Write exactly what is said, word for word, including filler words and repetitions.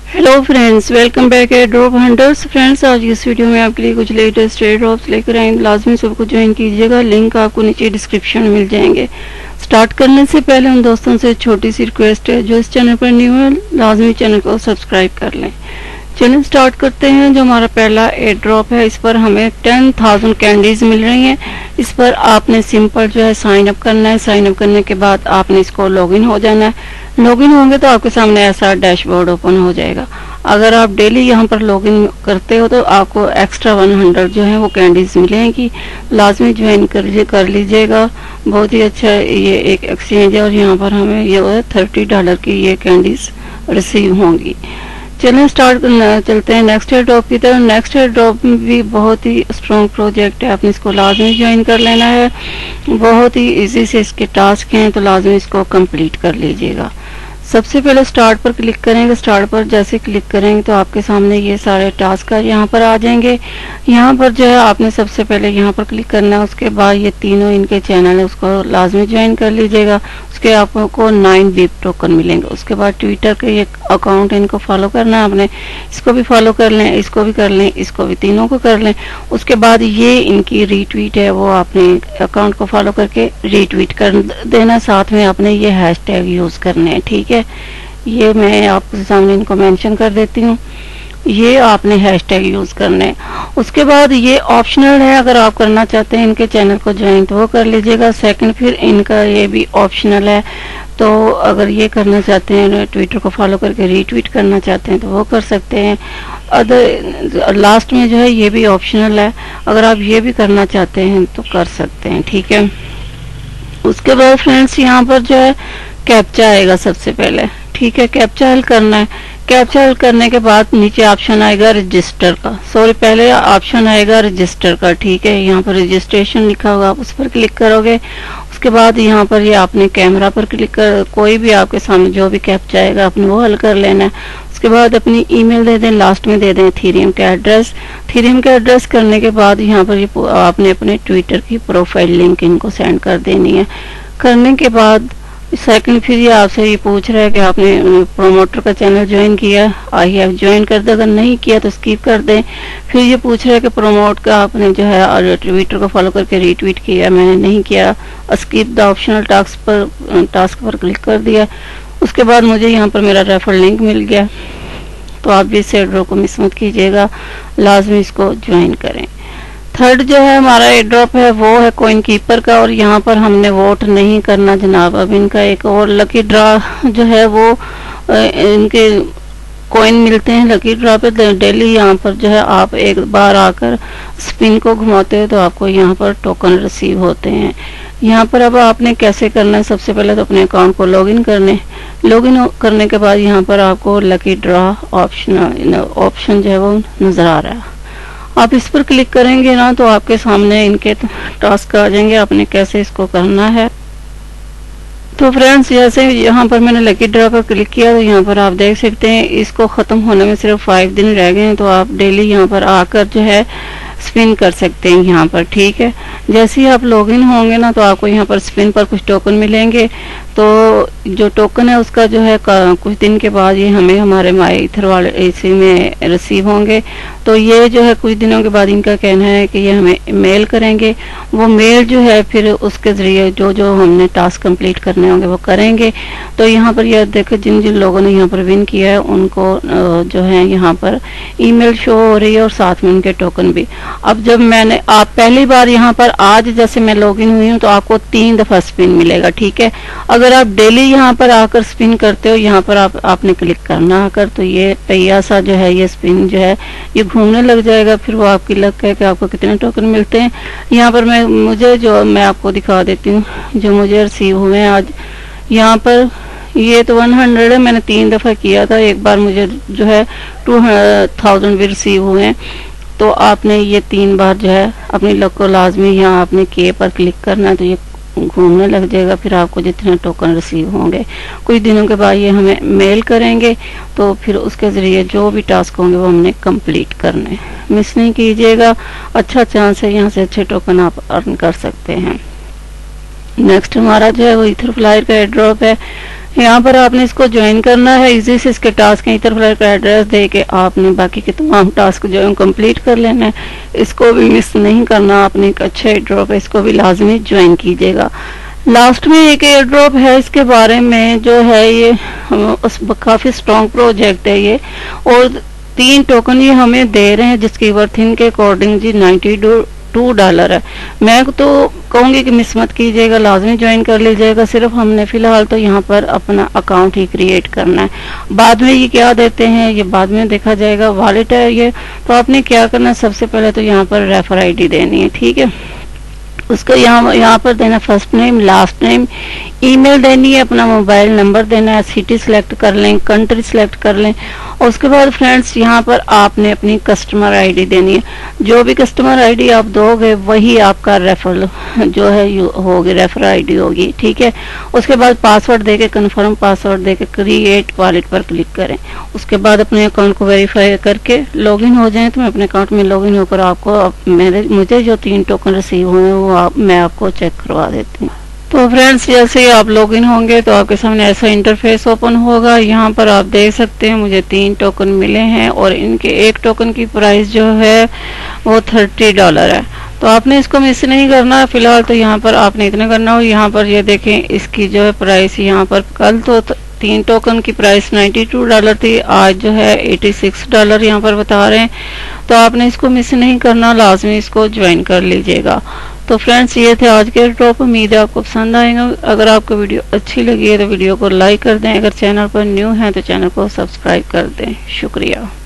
Hello friends, welcome back at drop hunters. Friends, आज इस video में आपके लिए कुछ लेटेस्ट एयर ड्रॉप्स लेकर आए। लाजमी सबको ज्वाइन कीजिएगा, लिंक आपको नीचे डिस्क्रिप्शन में मिल जाएंगे। स्टार्ट करने से पहले उन दोस्तों से छोटी सी रिक्वेस्ट है, जो इस चैनल पर न्यू है लाजमी चैनल को सब्सक्राइब कर लें। चलिए स्टार्ट करते हैं। जो हमारा पहला एयर ड्रॉप है, इस पर हमें टेन थाउजेंड कैंडीज मिल रही हैं। इस पर आपने सिंपल जो है साइन अप करना है। साइन अप करने के बाद आपने इसको लॉगिन हो जाना है। लॉगिन होंगे तो आपके सामने ऐसा डैशबोर्ड ओपन हो जाएगा। अगर आप डेली यहाँ पर लॉगिन करते हो तो आपको एक्स्ट्रा वन हंड्रेड जो है वो कैंडीज मिलेंगी। लाजमी ज्वाइन कर लीजिए कर लीजिएगा बहुत ही अच्छा ये एक एक्सचेंज है, और यहाँ पर हमें ये थर्टी डॉलर की ये कैंडीज रिसीव होंगी। चलें स्टार्ट चलते हैं नेक्स्ट एयर ड्रॉप की तरफ। नेक्स्ट एयर ड्रॉप भी बहुत ही स्ट्रॉन्ग प्रोजेक्ट है, आपने इसको लाजमी ज्वाइन कर लेना है। बहुत ही इजी से इसके टास्क हैं, तो लाजमी इसको कंप्लीट कर लीजिएगा। सबसे पहले स्टार्ट पर क्लिक करेंगे। स्टार्ट पर जैसे क्लिक करेंगे तो आपके सामने ये सारे टास्क यहाँ पर आ जाएंगे। यहाँ पर जो है आपने सबसे पहले यहाँ पर क्लिक करना है। उसके बाद ये तीनों इनके चैनल है, उसको लाजमी ज्वाइन कर लीजिएगा। उसके आपको नाइन बीप टोकन मिलेंगे। उसके बाद ट्विटर के ये अकाउंट है, इनको फॉलो करना है आपने। इसको भी फॉलो कर लें, इसको भी कर लें, इसको भी, तीनों को कर लें। उसके बाद ये इनकी रीट्वीट है, वो आपने अकाउंट को फॉलो करके रीट्वीट कर देना। साथ में आपने ये हैशटैग यूज करने हैं, ठीक है। ये मैं आपके सामने इनको मेंशन कर देती हूँ। ये आपने हैशटैग यूज करने हैं। उसके बाद ये ऑप्शनल है, अगर आप करना चाहते हैं इनके चैनल को ज्वाइन तो वो कर लीजिएगा। सेकंड फिर इनका ये भी ऑप्शनल है, तो अगर ये करना चाहते हैं ट्विटर को फॉलो करके रीट्वीट करना चाहते हैं तो वो कर सकते हैं। अदर लास्ट में जो है ये भी ऑप्शनल है, अगर आप ये भी करना चाहते हैं तो कर सकते हैं, ठीक है। उसके बाद फ्रेंड्स यहाँ पर जो है कैप्चा आएगा सबसे पहले, ठीक है। कैप्चा हल करना है। कैप्चा हल करने के बाद नीचे ऑप्शन आएगा रजिस्टर का, सॉरी पहले ऑप्शन आएगा रजिस्टर का, ठीक है। यहाँ पर रजिस्ट्रेशन लिखा होगा, आप उस पर क्लिक करोगे। उसके बाद यहाँ पर ये आपने कैमरा पर क्लिक कर, कोई भी आपके सामने जो भी कैप्चा आएगा आपने वो हल कर लेना है। उसके बाद अपनी ईमेल दे दें, लास्ट में दे दें थीरियम का एड्रेस। थीरियम का एड्रेस करने के बाद यहाँ पर ये आपने अपने ट्विटर की प्रोफाइल लिंक इनको सेंड कर देनी है। करने के बाद सेकंड फिर ये आपसे ये पूछ रहा है कि आपने प्रोमोटर का चैनल ज्वाइन किया, आई हैव ज्वाइन कर दे। अगर नहीं किया तो स्किप कर दें। फिर ये पूछ रहा है कि प्रोमोट का आपने जो है और ट्विटर को फॉलो करके रीट्वीट किया, मैंने नहीं किया, स्किप द ऑप्शनल टास्क पर टास्क पर क्लिक कर दिया। उसके बाद मुझे यहाँ पर मेरा रेफर लिंक मिल गया, तो आप भी इस एयर ड्रॉप को मिस मत कीजिएगा, लाजमी इसको ज्वाइन करें। थर्ड जो है हमारा एयर ड्रॉप है वो है कॉइन कीपर का, और यहाँ पर हमने वोट नहीं करना जनाब। अब इनका एक और लकी ड्रा जो है वो इनके कॉइन मिलते हैं लकी ड्रा पे डेली। यहाँ पर जो है आप एक बार आकर स्पिन को घुमाते हो तो आपको यहाँ पर टोकन रिसीव होते हैं। यहाँ पर अब आपने कैसे करना है, सबसे पहले तो अपने अकाउंट को लॉगिन करने लॉगिन करने के बाद यहाँ पर आपको लकी ड्रा ऑप्शन ऑप्शन जो है वो नजर आ रहा है। आप इस पर क्लिक करेंगे ना तो आपके सामने इनके टास्क आ जाएंगे, आपने कैसे इसको करना है। तो फ्रेंड्स, जैसे यहाँ पर मैंने लकी ड्रा पर क्लिक किया तो यहाँ पर आप देख सकते हैं इसको ख़त्म होने में सिर्फ फाइव दिन रह गए हैं, तो आप डेली यहाँ पर आकर जो है स्पिन कर सकते हैं यहाँ पर, ठीक है। जैसे ही आप लॉगिन होंगे ना तो आपको यहाँ पर स्पिन पर कुछ टोकन मिलेंगे। तो जो टोकन है उसका जो है कुछ दिन के बाद ये हमें हमारे माई इथर वाले इसी में रिसीव होंगे। तो ये जो है कुछ दिनों के बाद इनका कहना है कि ये हमें मेल करेंगे। वो मेल जो है फिर उसके ज़रिए जो जो हमने टास्क कंप्लीट करने होंगे वो करेंगे। तो यहाँ पर यह देखो जिन जिन लोगों ने यहाँ पर विन किया है उनको जो है यहाँ पर ईमेल शो हो रही है, और साथ में उनके टोकन भी। अब जब मैंने आप पहली बार यहाँ पर आज जैसे मैं लॉगिन हुई हूँ तो आपको तीन दफ़ा स्पिन मिलेगा, ठीक है। अगर आप डेली यहाँ पर आकर स्पिन करते हो, यहाँ पर आप आपने क्लिक करना आकर, तो ये पहिया सा जो है ये स्पिन जो है ये घूमने लग जाएगा। फिर वो आपकी लक है कि आपको कितने टोकन मिलते हैं। यहाँ पर मैं मुझे जो मैं आपको दिखा देती हूँ जो मुझे रिसीव हुए हैं आज। यहाँ पर ये तो वन हंड्रेड है, मैंने तीन दफ़ा किया था, एक बार मुझे जो है टू थाउजेंड भी रिसीव हुए हैं। तो आपने ये तीन बार जो है अपनी लक को लाजमी यहाँ आपने के पर क्लिक करना है, तो ये घूमने लग जाएगा। फिर आपको जितने टोकन रिसीव होंगे कुछ दिनों के बाद ये हमें मेल करेंगे, तो फिर उसके ज़रिए जो भी टास्क होंगे वो हमने कंप्लीट करने। मिस नहीं कीजिएगा, अच्छा चांस है, यहाँ से अच्छे टोकन आप अर्न कर सकते हैं। नेक्स्ट हमारा जो है वो ईथर फ्लायर का एयर ड्रॉप है। यहाँ पर आपने इसको ज्वाइन करना है। इजी से इसके टास्क की तरफ का एड्रेस दे के आपने बाकी के तमाम टास्क जो है कंप्लीट कर लेना है। इसको भी मिस नहीं करना। आपने एक अच्छा एयर ड्रॉप है, इसको भी लाजमी ज्वाइन कीजिएगा। लास्ट में एक एयर ड्रॉप है, इसके बारे में जो है ये उस काफ़ी स्ट्रॉन्ग प्रोजेक्ट है ये, और तीन टोकन ये हमें दे रहे हैं जिसकी वर्थ इनके अकॉर्डिंग जी नाइन्टी टू डॉलर है। मैं तो कहूँगी कि मिस मत कीजिएगा, लाजमी ज्वाइन कर लीजिएगा। सिर्फ हमने फ़िलहाल तो यहाँ पर अपना अकाउंट ही क्रिएट करना है। बाद में ये क्या देते हैं ये बाद में देखा जाएगा। वॉलेट है ये, तो आपने क्या करना है, सबसे पहले तो यहाँ पर रेफर आईडी देनी है, ठीक है। उसको यहाँ यहाँ पर देना first name, last name, email देनी है, अपना मोबाइल नंबर देना है, सिटी सिलेक्ट कर लें, कंट्री सिलेक्ट कर लें, और उसके बाद फ्रेंड्स यहाँ पर आपने अपनी कस्टमर आईडी देनी है। जो भी कस्टमर आईडी आप दोगे वही आपका रेफरल जो है होगी, रेफर आईडी होगी, ठीक है। उसके बाद पासवर्ड देके कन्फर्म पासवर्ड देके क्रिएट वॉलेट पर क्लिक करें। उसके बाद अपने अकाउंट को वेरीफाई करके लॉगिन हो जाएं। तो मैं अपने अकाउंट में लॉगिन होकर आपको मेरे मुझे जो तीन टोकन रिसीव हुए वो आप, मैं आपको चेक करवा देती हूँ। तो फ्रेंड्स जैसे ही आप लॉगिन होंगे तो आपके सामने ऐसा इंटरफेस ओपन होगा। यहाँ पर आप देख सकते हैं मुझे तीन टोकन मिले हैं और इनके एक टोकन की प्राइस जो है वो थर्टी डॉलर है। तो आपने इसको मिस नहीं करना है। फिलहाल तो यहाँ पर आपने इतना करना हो। यहाँ पर ये देखें इसकी जो है प्राइस, यहाँ पर कल तो तीन टोकन की प्राइस नाइन्टी टू डॉलर थी, आज जो है एटी सिक्स डॉलर यहाँ पर बता रहे हैं। तो आपने इसको मिस नहीं करना, लाजमी इसको ज्वाइन कर लीजिएगा। तो फ्रेंड्स ये थे आज के ड्रॉप, उम्मीद है आपको पसंद आएगा। अगर आपको वीडियो अच्छी लगी है तो वीडियो को लाइक कर दें। अगर चैनल पर न्यू है तो चैनल को सब्सक्राइब कर दें। शुक्रिया।